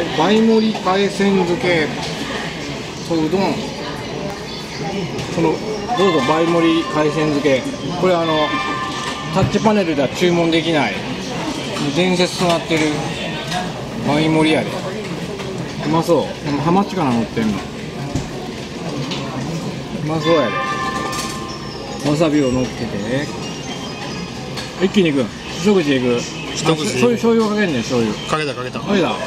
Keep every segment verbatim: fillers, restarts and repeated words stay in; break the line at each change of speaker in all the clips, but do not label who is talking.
倍盛り海鮮漬けとうどん、このどうぞ倍盛り海鮮漬け、これあのタッチパネルでは注文できない伝説となってる倍盛りやで。うまそう。でもハマチかな乗ってんの。うまそうやで。わさびを乗っけて一気にいく。一口でいく。
一口で。
そういう醤油をかけんねん。醤油
かけたかけた
かけた。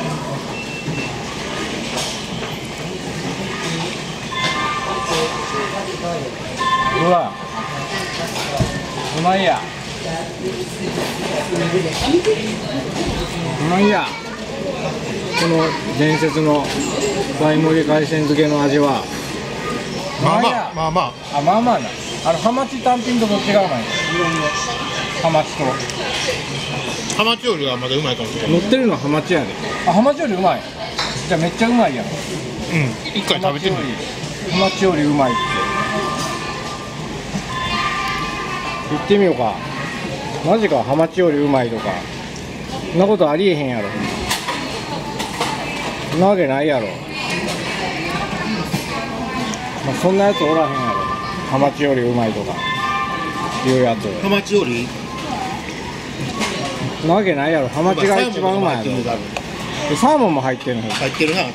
ほらうまいやうまいや。この伝説の倍盛り海鮮漬けの味は
まあまあまあまあ
あまあまあな。あのハマチ単品とどっちがうまいの？ハマチと
ハマチよりはまだうまいかもしれない。
乗ってるのはハマチやで。あ、ハマチよりうまい。じゃあめっちゃうまいやん。
うん、一回食べてみる。
ハマチよりうまいって言ってみようか。マジか、ハマチよりうまいとかそんなことありえへんやろ。そんなわけないやろ。まあ、そんなやつおらへんやろ。ハマチよりうまいとかいうやつ。
ハマチより
そんなわけないやろ。ハマチが一番うまいやろ。でサーモンも入ってるの。
入ってるな、多分。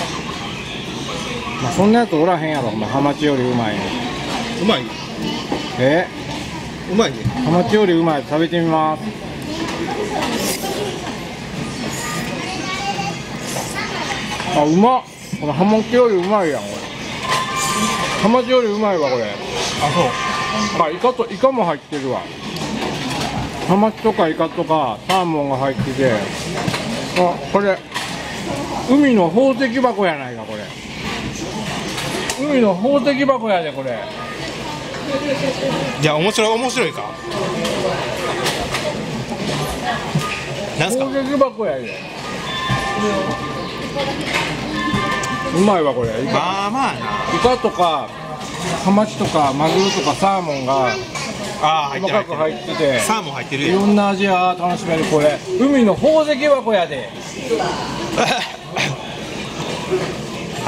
まあ、そんなやつおらへんやろ。まあ、ハマチよりうまいの。
うまい。
え
うまいね。
ハマチよりうまい。食べてみます。あ、うまっ。このハマチよりうまいやんこれ。ハマチよりうまいわこれ。
あ、そう。
あ、イカとイカも入ってるわ。ハマチとかイカとかサーモンが入ってて、あ、これ海の宝石箱やないかこれ。海の宝石箱やでこれ。
いや、面白い面白いか。なんすか。
宝石箱やで。うまいわこれ。イカ、
まあまあな。
イカとかハマチとかマグロとかサーモンが
ああ、入ってる
細かく入ってて、
サーモン入ってる
い
よ。
ろんな味が楽しめるこれ。海の宝石箱やで。
はい。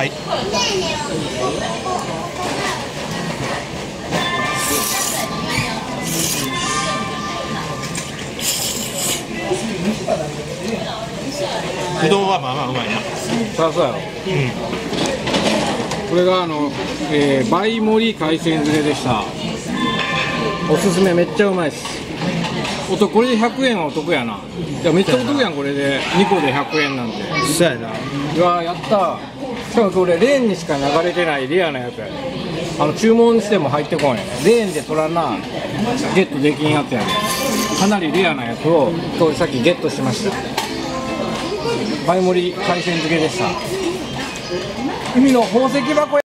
うどんはまあまあうまいな。
さあそうやろ。
うん。
これがあの、えー、倍盛り海鮮漬けでした。おすすめ、めっちゃうまいです。おとこれでひゃくえんはお得やな。いやめっちゃお得やんこれでにこでひゃくえんなんて。
そうやな。
うわやった。しかもこれレーンにしか流れてないレアなやつやね。あの注文しても入ってこんやね。レーンで取らなゲットできんやつやね。かなりレアなやつを今日さっきゲットしました。倍盛り海鮮漬けでした。海の宝石箱や。